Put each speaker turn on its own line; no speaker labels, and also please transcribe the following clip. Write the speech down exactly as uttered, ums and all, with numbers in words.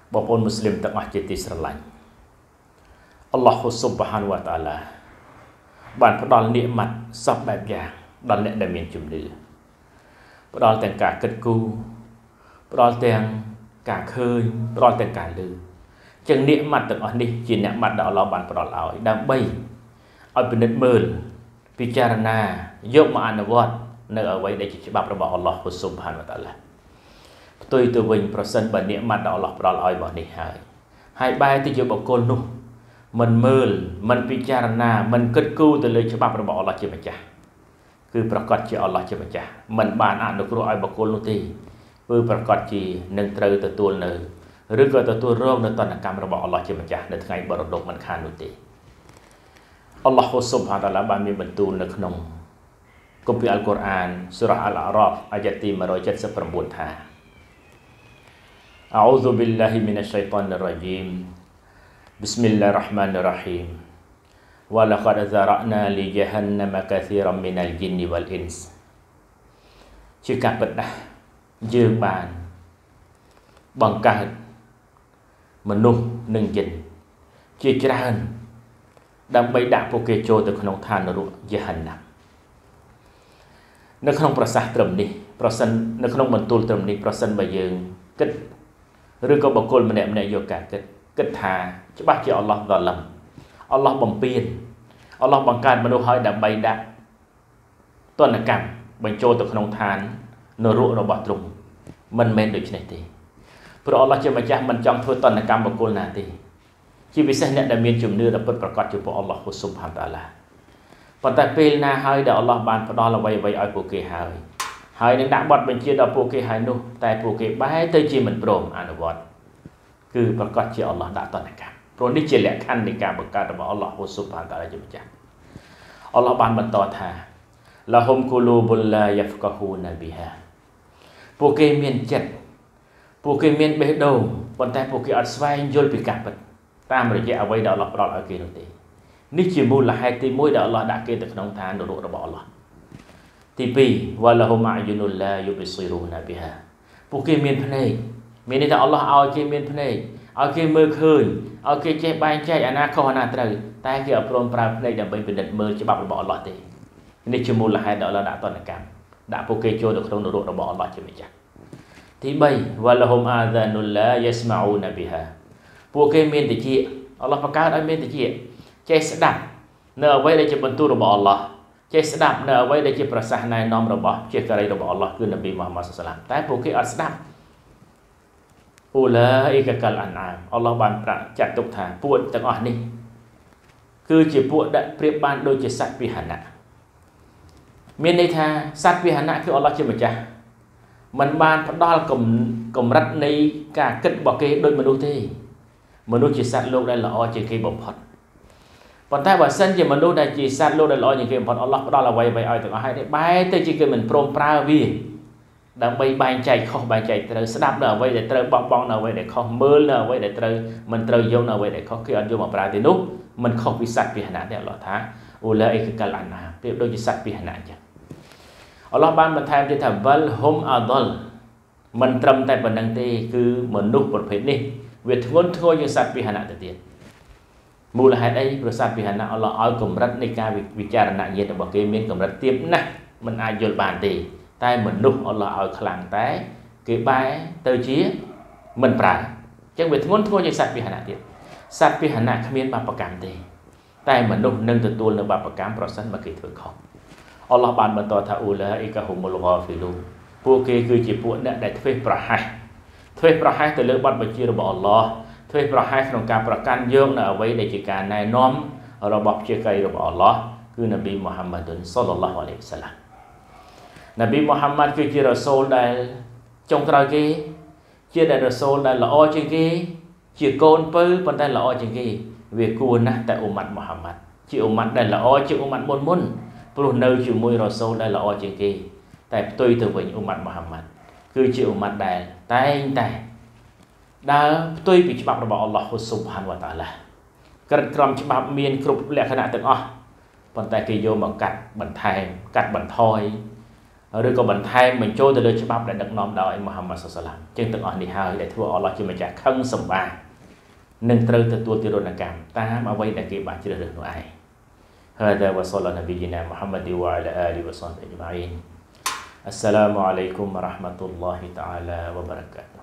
បងប្អូនមូស្លីមទាំងអស់ជាទីស្រឡាញ់អល់ឡោះស៊ុបហានវតាឡាបានផ្ដល់និម័តសពបែបយ៉ាងដល់អ្នកដែលមានជំនឿផ្ដល់ទាំងការគិតគូរផ្ដល់ទាំងការឃើញផ្ដល់ទាំងការឮចឹងនិម័តទាំងអស់នេះជានិម័តដែលអល់ឡោះបានផ្ដល់ឲ្យដើម្បីឲ្យពិនិត្យមើលពិចារណាយកមកអនុវត្តនៅអ្វីដែលជាច្បាប់របស់អល់ឡោះស៊ុបហានវតាឡាផ្ទុយទៅវិញប្រសិនបើនិម័តដែលអល់ឡោះផ្ដល់ឲ្យរបស់នេះហើយហើយបែរទៅជាបុគ្គលនោះមិនមើលមិនពិចារណាមិនគិតគូរទៅលើច្បាប់របស់អល់ឡោះជាម្ចាស់គឺប្រកាសជាអល់ឡោះជាម្ចាស់មិនបានអនុគ្រោះឲ្យបុគ្គលនោះទេគឺប្រកាសជានឹងត្រូវទទួលនៅឬក៏ទទួលរងនៅតនកម្មរបស់អល់ឡោះជាម្ចាស់នៅថ្ងៃបរដុកមិនខាននោះទេអល់ឡោះស៊ុបហានតាឡាបានមានបន្ទូលនៅក្នុងគម្ពីរអល់កុរអានសូរ៉ាអល់អារ៉ាហ្វអាយ៉ាទីone seventy-nineថា A'udzu billahi minasyaitonir rajim Bismillahirrahmanirrahim Wa laqad zara'na li jahannama katsiran minal jinni wal ins ជាការពិតណាស់យើងបានបង្កើតមនុស្សនិងយិនជាច្រើនដើម្បីដាក់ពួកគេចូលទៅក្នុងឋាននរកយហន្នមនៅក្នុងប្រសាសន៍ត្រឹមនេះប្រសិននៅក្នុងបន្ទូលត្រឹមនេះប្រសិនបើយើងគិតឬក៏បុគ្គលម្នាក់ម្នាក់យកការគិតគិតថាច្បាស់ជាអល់ឡោះដល់លំអល់ឡោះបំពេញអល់ឡោះបង្កើតមនុស្សឲ្យដើម្បីដាក់ទណ្ឌកម្មបញ្ចូលទៅក្នុងឋាននរករបស់ទ្រង់មិនមែនដូច្នេះទេព្រោះអល់ឡោះជាម្ចាស់មិនចង់ធ្វើទណ្ឌកម្មបុគ្គលណាទេជាពិសេសអ្នកដែលមានជំនឿដល់ពិតប្រាកដចំពោះអល់ឡោះស៊ុបហានតាឡាប៉ុន្តែពេលណាហើយដែលអល់ឡោះបានផ្ដល់អ្វីអ្វីឲ្យពួកគេហើយហើយនឹងដាក់បទបញ្ជាដល់ពួកគេហើយនោះតែពួកគេបែរទៅជាមិនព្រមអនុវត្តគឺប្រកាសជាអល់ឡោះដាក់តណ្ឌកម្មព្រោះនេះជាលក្ខខណ្ឌនៃការបង្កើតរបស់អល់ឡោះស៊ុបហានតាឡាជាម្ចាស់អល់ឡោះបានបន្តថាឡាហុំគូលូបុលឡាយ៉ាហ្វកហ៊ូណាប៊ីហាពួកគេមានចិត្តពួកគេមានបេះដូងប៉ុន្តែពួកគេអត់ស្វែងយល់ពីការពិតតាមរយៈអ្វីដែលអល់ឡោះផ្ដល់ឲ្យគេនោះទេនេះជាមូលហេតុទីoneដែលអល់ឡោះដាក់គេទៅក្នុងឋាននរករបស់អល់ឡោះទីtwoវ៉ាឡាហុមអាយុនុលឡាយុប៊ីស៊ីរូណាប៊ីហាពួកគេមានភ្នែកមានន័យថាអល់ឡោះឲ្យគេមានភ្នែកឲ្យគេមើលឃើញឲ្យគេចេះបែងចែកអាណាខុសអាណាត្រូវតែគេអត់ព្រមប្រើភ្នែកដើម្បីពិនិត្យមើលច្បាប់របស់អល់ឡោះទេនេះជាមូលហេតុដែលអល់ឡោះដាក់ទណ្ឌកម្មដាក់ពួកគេចូលទៅក្នុងនរករបស់អល់ឡោះជាម្ចាស់ទីthreeវ៉ាឡាហុមអាហ្សានុលឡាយ៉ាស្ម៉ាអ៊ូណាប៊ីហាពួកគេមានតិចអល់ឡោះបង្កើតឲ្យមានតិចចេះស្ដាប់នៅអ្វីដែលជាបន្ទូលរបស់អល់ឡោះចេះស្ដាប់នៅអ្វីដែលជាប្រសាសន៍ណែនាំរបស់ជាការីរបស់អល់ឡោះគឺនប៊ីមូហាម៉ាត់សល្លាមតែពួកគេអត់ស្ដាប់អ៊ូឡាអ៊ីកាកាលអានអាមអល់ឡោះបានប្រាក់ចាត់ទុកថាពួកទាំងអស់នេះគឺជាពួកដែលប្រៀបបានដូចជាសត្វពាហនៈមានន័យថាសត្វពាហនៈគឺអល់ឡោះជាម្ចាស់មិនបានផ្ដល់កម្រិតនៃការគិតរបស់គេដូចមនុស្សទេមនុស្សជាសត្វលោកដែលល្អជាងគេបំផុតប៉ុន្តែបើសិនជាមនុស្សដែលជាសត្វលោកដែលល្អជាងគេបំផុតអល់ឡោះផ្ដល់អ្វីអ្វីឲ្យទាំងអស់ហើយបែរទៅជាគេមិនព្រមប្រើវាដើម្បីបែងចែកខុសបែងចែកត្រូវស្ដាប់នៅអ្វីដែលត្រូវបោះបង់នៅអ្វីដែលខុសមើលនៅអ្វីដែលត្រូវមិនត្រូវយកនៅអ្វីដែលខុសគេអត់យកមកប្រើទេនោះមិនខុសពីសត្វពាហនៈទេអល់ឡោះថាអូឡាអ៊ីកាលអាណាប្រៀបដូចជាសត្វពាហនៈអញ្ចឹងអល់ឡោះបានបន្ថែមទៀតថាវលហុំអាដលមិនត្រឹមតែប៉ុណ្្នឹងទេគឺមនុស្សប្រភេទនេះវាធ្ងន់ធ្ងរជាងសត្វពាហនៈទៅទៀតមូលហេតុអីប្រសត្វពាហនៈអល់ឡោះឲ្យកម្រិតនៃការវិចារណញ្ញាណរបស់គេមានកម្រិតទាបណាស់មិនអាចយល់បានទេតែមនុស្សអល់ឡោះឲ្យខ្លាំងតែគេបែរទៅជាមិនប្រើអញ្ចឹងវាធ្ងន់ធ្ងរជាងសត្វពាហនៈទៀតសត្វពាហនៈគ្មានបាបកម្មទេតែមនុស្សនឹងទទួលនៅបាបកម្មប្រសិនបើគេធ្វើខុសអល់ឡោះបានបន្តថាអ៊ូឡាអ៊ីកាហុមុលហ្គាហ្វីលូនពួកគេគឺជាពួកអ្នកដែលធ្វេសប្រហែសធ្វេសប្រហែសទៅលើបទបញ្ជារបស់អល់ឡោះធ្វេសប្រហែសក្នុងការប្រកាន់យកនៅអ្វីដែលជាការណែនាំរបស់ជាការីរបស់អល់ឡោះគឺនប៊ីមូហាម៉ាឌុនសល្លឡោះអាឡៃហ៊ីវសល្លាមនប៊ីមូហាម៉ាត់គឺជារ៉ាសូលដែលចុងក្រោយគេជាដែលរ៉ាសូលដែលល្អជាងគេជាកូនពៅប៉ុន្តែល្អជាងគេវាគួរណាស់តែអ៊ុម៉ាត់មូហាម៉ាត់ជាអ៊ុម៉ាត់ដែលល្អជាងអ៊ុម៉ាត់មុនមុនព្រោះនៅជាមួយរ៉ាសូលដែលល្អជាងគេតែផ្ទុយទៅវិញអ៊ុម៉ាត់មូហាម៉ាត់គឺជាអ៊ុម៉ាត់ដែលតែងតែដើរផ្ទុយពីច្បាប់របស់អល់ឡោះស៊ុបហានវតាឡាក្រិតក្រមច្បាប់មានគ្រប់លក្ខណៈទាំងអស់ប៉ុន្តែគេយកមកកាត់បន្ថែមកាត់បន្ថយឬក៏បន្ថែមបញ្ចូលទៅលើច្បាប់ដែលដឹកនាំដោយមូហាម៉ាត់ សល្លាម ជាងទាំងអស់នេះហើយដែលធ្វើអល់ឡោះជាម្ចាស់ខឹងសម្បានឹងត្រូវទទួលទារុណកម្មតាមអ្វីដែលគេបានជ្រើសរើសនោះឯង هذا وصلى نبينا محمد وعلى آله وصحبه أجمعين السلام عليكم ورحمة الله تعالى وبركاته